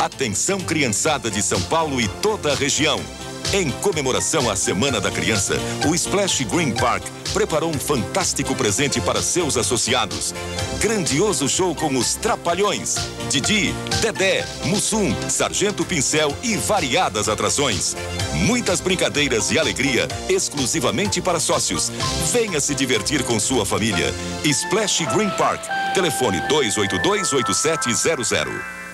Atenção, criançada de São Paulo e toda a região. Em comemoração à Semana da Criança, o Splash Green Park preparou um fantástico presente para seus associados. Grandioso show com os Trapalhões, Didi, Dedé, Mussum, Sargento Pincel e variadas atrações. Muitas brincadeiras e alegria exclusivamente para sócios. Venha se divertir com sua família. Splash Green Park. Telefone 282-8700.